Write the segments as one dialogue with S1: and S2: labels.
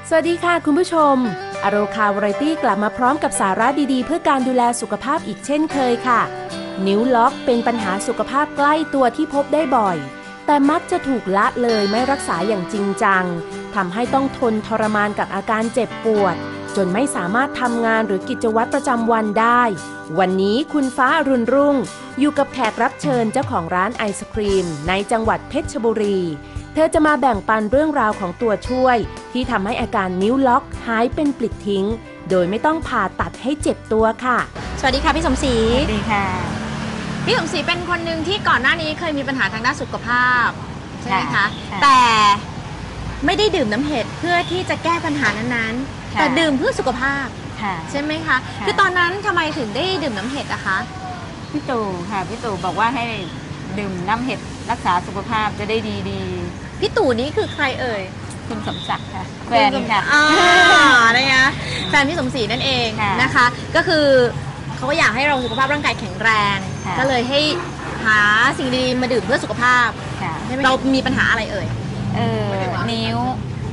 S1: สวัสดีค่ะคุณผู้ชมอโรคาวาไรตี้กลับมาพร้อมกับสาระดีๆเพื่อการดูแลสุขภาพอีกเช่นเคยค่ะนิ้วล็อกเป็นปัญหาสุขภาพใกล้ตัวที่พบได้บ่อยแต่มักจะถูกละเลยไม่รักษาอย่างจริงจังทำให้ต้องทนทรมานกับอาการเจ็บปวดจนไม่สามารถทำงานหรือกิจวัตรประจำวันได้วันนี้คุณฟ้าอรุณรุ่งอยู่กับแขกรับเชิญเจ้าของร้านไอศครีมในจังหวัดเพชรบุรีเธอจะมาแบ่งปันเรื่องราวของตัวช่วยที่ทำให้อาการนิ้วล็อกหายเป็นปลิดทิ้งโดยไม่ต้องผ่าตัดให้เจ็บตัวค่ะ
S2: สวัสดีค่ะพี่สมศรี
S3: สวัสดีค่ะ
S2: พี่สมศรีเป็นคนหนึ่งที่ก่อนหน้านี้เคยมีปัญหาทางด้านสุขภาพใช่ไหมคะแต่ไม่ได้ดื่มน้ำเห็ดเพื่อที่จะแก้ปัญหานั้นๆแต่ดื่มเพื่อสุขภาพใช่ไหมคะคือตอนนั้นทำไมถึงได้ดื่มน้ำเห็ดอะคะ
S3: พี่ตู่ค่ะพี่ตู่บอกว่าให้ดื่มน้ำเห็ดรักษาสุขภาพจะได้ดี
S2: พี่ตู่นี้คือใครเอ่ย
S3: คุณสมศักดิ์ค่ะแฟนค่ะ
S2: นะคะแฟนพี่สมศรีนั่นเองนะคะก็คือเขาก็อยากให้เราสุขภาพร่างกายแข็งแรงก็เลยให้หาสิ่งดีๆมาดื่มเพื่อสุขภาพเรามีปัญหาอะไรเอ่ย
S3: นิ้ว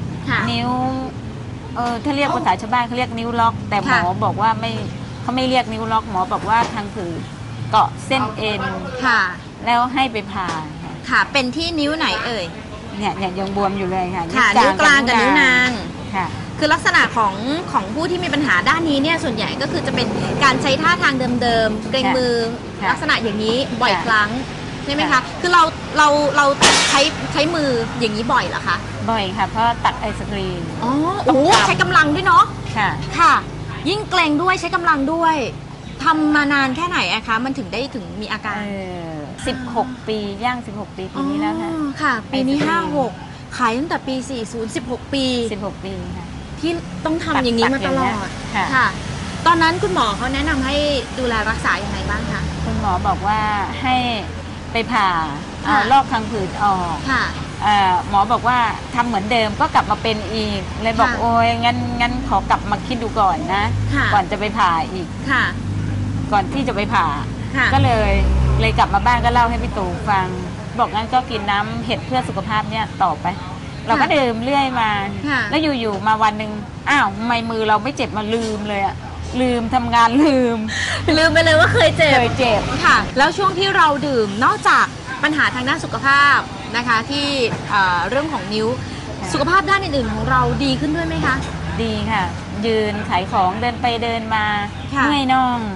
S3: ถ้าเรียกภาษาชาวบ้านเขาเรียกนิ้วล็อกแต่หมอบอกว่าเขาไม่เรียกนิ้วล็อกหมอบอกว่าทางผือเกาะเส้นเอ็นแล้วให้ไปผ่า
S2: ค่ะเป็นที่นิ้วไหนเอ่ย
S3: เนี่ยยังบวมอยู่เลยค่ะ
S2: นิ้วกลางกับนิ้วนางค่ะคือลักษณะของผู้ที่มีปัญหาด้านนี้เนี่ยส่วนใหญ่ก็คือจะเป็นการใช้ท่าทางเดิมๆเกรงมือลักษณะอย่างนี้บ่อยครั้งใช่ไหมคะคือเราใช้มืออย่างนี้บ่อยเหรอคะ
S3: บ่อยค่ะเพราะตักไอศกรีม
S2: โอ้โหใช้กำลังด้วยเนาะค่ะยิ่งเกรงด้วยใช้กำลังด้วยทำมานานแค่ไหนอะคะมันถึงมีอาการ
S3: 16 ปีย่าง16 ปีปีนี้แล้ว
S2: ค่ะปีนี้56ขายตั้งแต่ปี40 16 ปี
S3: ค่ะ
S2: ที่ต้องทำอย่างนี้มาตลอดค่ะตอนนั้นคุณหมอเขาแนะนำให้ดูแลรักษาอย่างไรบ้างคะ
S3: คุณหมอบอกว่าให้ไปผ่าลอกพังผืดออกหมอบอกว่าทำเหมือนเดิมก็กลับมาเป็นอีกเลยบอกโอ้ยงั้นขอกลับมาคิดดูก่อนนะก่อนจะไปผ่าอีกก่อนที่จะไปผ่าก็เลยกลับมาบ้านก็เล่าให้พี่ตู่ฟังบอกงั้นก็กินน้ำเห็ดเพื่อสุขภาพเนี่ยต่อไปเราก็ดื่มเรื่อยมาแล้วอยู่ๆมาวันหนึ่งอ้าวทำไมมือเราไม่เจ็บมาลืมเลยอะลืมทำงานลืม
S2: ไปเลยว่าเคยเจ็บค่ะแล้วช่วงที่เราดื่มนอกจากปัญหาทางด้านสุขภาพนะคะที่เรื่องของนิ้วสุขภาพด้านอื่นๆของเราดีขึ้นด้วยไหมคะ
S3: ดีค่ะยืนขายของเดินไปเดินมาเมื่อยน่อง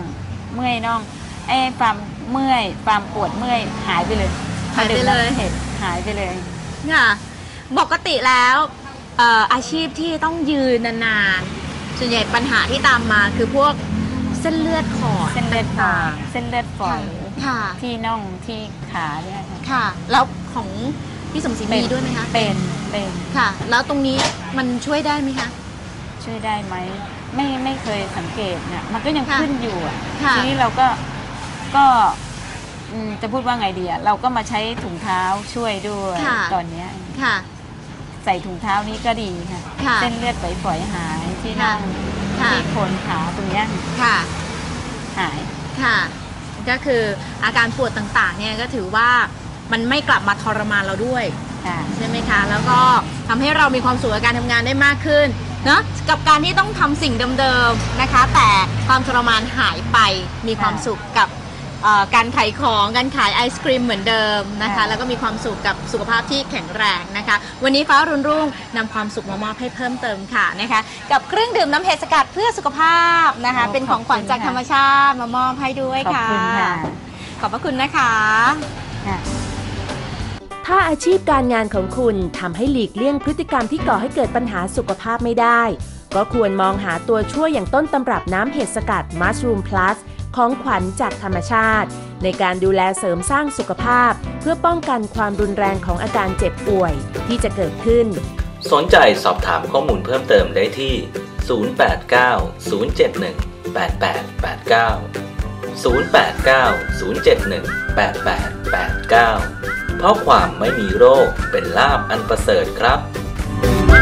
S3: ความปวดเมื่อยหายไปเลย
S2: หายไปเลยค่ะปกติแล้วอาชีพที่ต้องยืนนานๆส่วนใหญ่ปัญหาที่ตามมาคือพวกเส้นเลือดฝอย
S3: ที่น่องที่ขาเนี่ย
S2: ค่ะแล้วของพี่สมศรีมีด้วยไหมคะ
S3: เป็น
S2: ค่ะแล้วตรงนี้มันช่วยได้ไหมคะ
S3: ช่วยได้ไหมไม่เคยสังเกตเนี่ยมันก็ยังขึ้นอยู่อ่ะทีนี้เราก็จะพูดว่าไงดีอ่ะเราก็มาใช้ถุงเท้าช่วยด้วยตอนนี้ใส่ถุงเท้านี้ก็ดีค่ะเส้นเลือดฝอยหายที่น่องที่โคนขาตรงนี้หาย
S2: ค่ะก็คืออาการปวดต่างๆเนี่ยก็ถือว่ามันไม่กลับมาทรมานเราด้วยใช่ไหมคะแล้วก็ทำให้เรามีความสุขกับการทำงานได้มากขึ้นเนาะกับการที่ต้องทำสิ่งเดิมๆนะคะแต่ความทรมานหายไปมีความสุขกับการขายของการขายไอศครีมเหมือนเดิมนะคะแล้วก็มีความสุขกับสุขภาพที่แข็งแรงนะคะวันนี้ฟ้ารุ่งนำความสุขมามอบให้เพิ่มเติมค่ะนะคะกับเครื่องดื่มน้ำเห็ดสกัดเพื่อสุขภาพนะคะเป็นของขวัญจากธรรมชาติมามอบให้ด้วยค่ะขอบพระคุณนะคะ
S1: ถ้าอาชีพการงานของคุณทำให้หลีกเลี่ยงพฤติกรรมที่ก่อให้เกิดปัญหาสุขภาพไม่ได้ก็ควรมองหาตัวช่วยอย่างต้นตำรับน้ำเห็ดสกัด Mushroom Plus ของขวัญจากธรรมชาติในการดูแลเสริมสร้างสุขภาพเพื่อป้องกันความรุนแรงของอาการเจ็บป่วยที่จะเกิดขึ้น
S4: สนใจสอบถามข้อมูลเพิ่มเติมได้ที่ 089-071-8889 เพราะความไม่มีโรคเป็นลาภอันประเสริฐครับ